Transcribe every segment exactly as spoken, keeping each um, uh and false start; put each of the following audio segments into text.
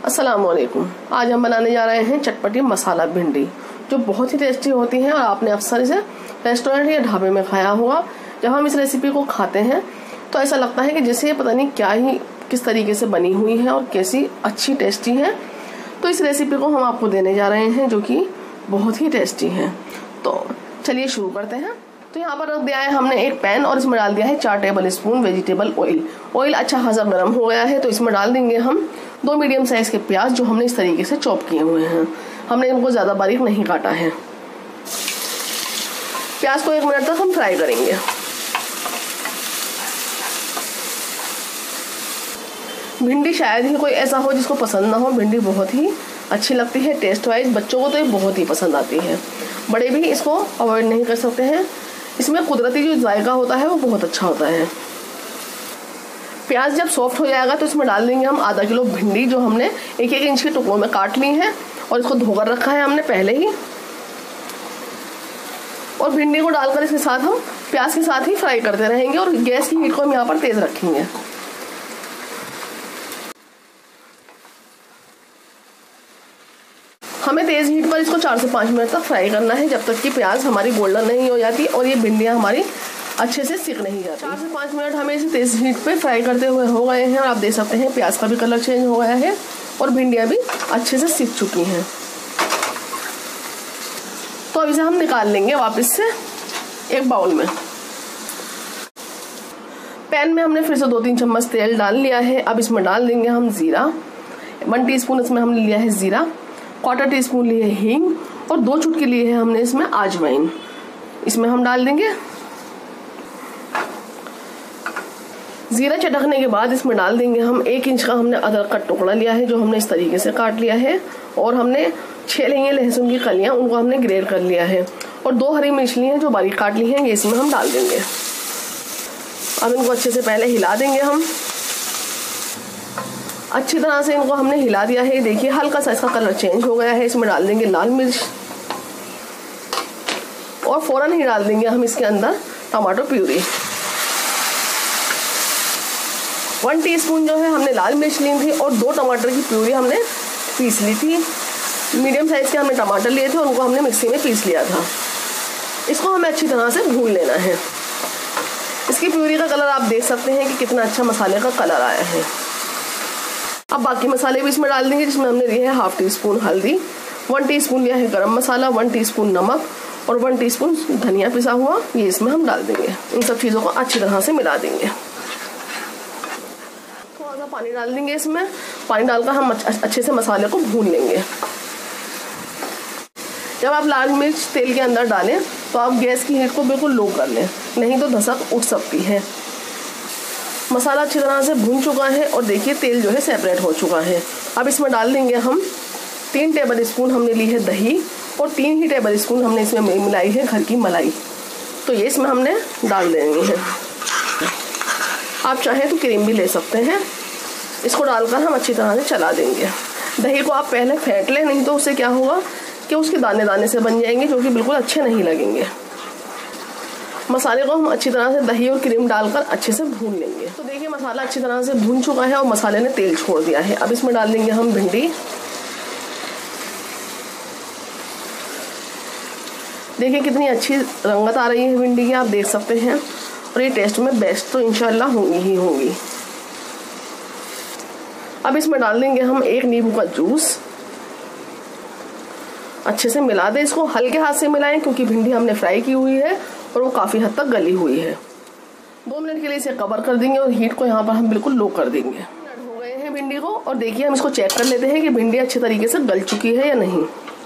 अस्सलामुअलैकुम। आज हम बनाने जा रहे हैं चटपटी मसाला भिंडी, जो बहुत ही टेस्टी होती है और आपने अक्सर इसे रेस्टोरेंट या ढाबे में खाया होगा। जब हम इस रेसिपी को खाते हैं तो ऐसा लगता है कि जैसे पता नहीं क्या ही किस तरीके से बनी हुई है और कैसी अच्छी टेस्टी है। तो इस रेसिपी को हम आपको देने जा रहे हैं जो कि बहुत ही टेस्टी है। तो चलिए शुरू करते हैं। तो यहाँ पर रख दिया है हमने एक पैन और इसमें डाल दिया है चार tablespoon vegetable oil. Oil अच्छा खासा गर्म हो गया है तो इसमें डाल देंगे हम दो मीडियम साइज के प्याज, जो हमने इस तरीके से चॉप किए हुए हैं। हमने इनको ज्यादा बारीक नहीं काटा है। प्याज को एक मिनट तक हम फ्राई करेंगे। भिंडी शायद ही कोई ऐसा हो जिसको पसंद ना हो। भिंडी बहुत ही अच्छी लगती है टेस्ट वाइज। बच्चों को तो ये बहुत ही पसंद आती है, बड़े भी इसको अवॉइड नहीं कर सकते हैं। इसमें कुदरती जो जायका होता है वो बहुत अच्छा होता है। प्याज जब सॉफ्ट हो जाएगा तो इसमें डाल देंगे हम आधा किलो भिंडी, जो हमने एक एक इंच के टुकड़ों में काट ली है और इसको धोकर रखा है हमने पहले ही। और भिंडी को डालकर इसके साथ हम प्याज के साथ ही फ्राई करते रहेंगे और गैस की हीट को हम यहाँ पर तेज रखेंगे। हमें तेज हीट पर इसको चार से पाँच मिनट तक फ्राई करना है, जब तक कि प्याज हमारी गोल्डन नहीं हो जाती और ये भिंडियाँ हमारी अच्छे से सिक नहीं जाती। चार से पाँच मिनट हमें इसे तेज हीट पे फ्राई करते हुए हो गए हैं और आप देख सकते हैं प्याज का भी कलर चेंज हो गया है और भिंडियाँ भी अच्छे से सिक चुकी हैं। तो अब इसे हम निकाल लेंगे वापस से एक बाउल में। पैन में हमने फिर से दो तीन चम्मच तेल डाल लिया है। अब इसमें डाल देंगे हम जीरा। वन टी स्पून इसमें हमने लिया है जीरा, क्वार्टर टी स्पून लिए हींग और दो चुटकी लिए हैं हमने इसमें अजवाइन। इसमें हम डाल देंगे। जीरा चटकने के बाद इसमें डाल देंगे हम एक इंच का हमने अदरक का टुकड़ा लिया है, जो हमने इस तरीके से काट लिया है। और हमने छह ली हैं लहसुन की कलियां, उनको हमने ग्रेट कर लिया है। और दो हरी मिर्च ली हैं जो बारीक काट ली हैं, ये इसमें हम डाल देंगे। अब इनको अच्छे से पहले हिला देंगे हम। अच्छी तरह से इनको हमने हिला दिया है। देखिए हल्का सा इसका कलर चेंज हो गया है। इसमें डाल देंगे लाल मिर्च और फौरन ही डाल देंगे हम इसके अंदर टमाटो प्यूरी। वन टीस्पून जो है हमने लाल मिर्च ली थी और दो टमाटर की प्यूरी हमने पीस ली थी। मीडियम साइज के हमने टमाटर लिए थे, उनको हमने मिक्सी में पीस लिया था। इसको हमें अच्छी तरह से भून लेना है। इसकी प्यूरी का कलर आप देख सकते हैं कि कितना अच्छा मसाले का कलर आया है। अब बाकी मसाले भी इसमें डाल देंगे, जिसमें हमने लिए है हाफ टी स्पून हल्दी, वन टीस्पून लिया है गरम मसाला, वन टीस्पून नमक और वन टीस्पून धनिया पिसा हुआ, ये इसमें हम डाल देंगे। इन सब चीज़ों को अच्छी तरह से मिला देंगे। थोड़ा सा पानी डाल देंगे इसमें। पानी डालकर हम अच्छे से मसाले को भून लेंगे। जब आप लाल मिर्च तेल के अंदर डालें तो आप गैस की हीट को बिल्कुल लो कर लें, नहीं तो धसक उठ सकती है। मसाला अच्छी तरह से भून चुका है और देखिए तेल जो है सेपरेट हो चुका है। अब इसमें डाल देंगे हम तीन टेबल स्पून हमने ली है दही और तीन ही टेबल स्पून हमने इसमें मिलाई है घर की मलाई। तो ये इसमें हमने डाल देंगे हैं। आप चाहें तो क्रीम भी ले सकते हैं। इसको डालकर हम अच्छी तरह से चला देंगे। दही को आप पहले फेंट लें, नहीं तो उससे क्या होगा कि उसके दाने दाने से बन जाएंगे, जो कि बिल्कुल अच्छे नहीं लगेंगे। मसाले को हम अच्छी तरह से दही और क्रीम डालकर अच्छे से भून लेंगे। तो देखिए मसाला अच्छी तरह से भून चुका है और मसाले ने तेल छोड़ दिया है। अब इसमें डाल देंगे हम भिंडी। देखिए कितनी अच्छी रंगत आ रही है भिंडी की, आप देख सकते हैं। और ये टेस्ट में बेस्ट तो इंशाल्लाह होंगी ही होंगी। अब इसमें डाल देंगे हम एक नींबू का जूस। अच्छे से मिला दें इसको, हल्के हाथ से मिलाएं क्योंकि भिंडी हमने फ्राई की हुई है और वो काफी हद तक गली हुई है। दो मिनट के लिए इसे कवर कर देंगे और हीट को यहाँ पर हम बिल्कुल लो कर देंगे। मिनट हो गए हैं भिंडी को और देखिए हम इसको चेक कर लेते हैं कि भिंडी अच्छे तरीके से गल चुकी है या नहीं।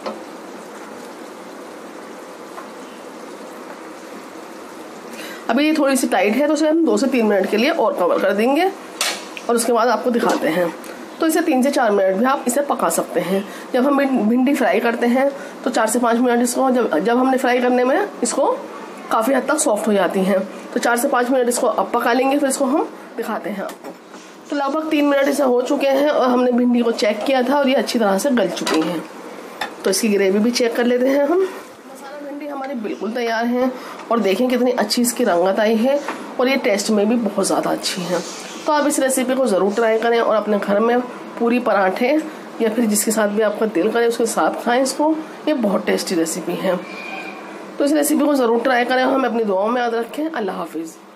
अभी ये थोड़ी सी टाइट है तो इसे हम दो से तीन मिनट के लिए और कवर कर देंगे और उसके बाद आपको दिखाते हैं। तो इसे तीन से चार मिनट भी आप इसे पका सकते हैं। जब हम भिंडी फ्राई करते हैं तो चार से पाँच मिनट इसको जब जब हमने फ्राई करने में इसको काफ़ी हद तक सॉफ्ट हो जाती हैं, तो चार से पाँच मिनट इसको अब पका लेंगे, फिर इसको हम दिखाते हैं आपको। तो लगभग तीन मिनट इसे हो चुके हैं और हमने भिंडी को चेक किया था और ये अच्छी तरह से गल चुकी हैं। तो इसकी ग्रेवी भी चेक कर लेते हैं हम। मसाला भिंडी हमारी बिल्कुल तैयार है और देखें कितनी अच्छी इसकी रंगत आई है और ये टेस्ट में भी बहुत ज़्यादा अच्छी है। तो आप इस रेसिपी को ज़रूर ट्राई करें और अपने घर में पूरी पराठे या फिर जिसके साथ भी आपका दिल करे उसके साथ खाएं इसको। ये बहुत टेस्टी रेसिपी है, तो इस रेसिपी को ज़रूर ट्राई करें। हमें अपनी दुआओं में याद रखें। अल्लाह हाफिज़।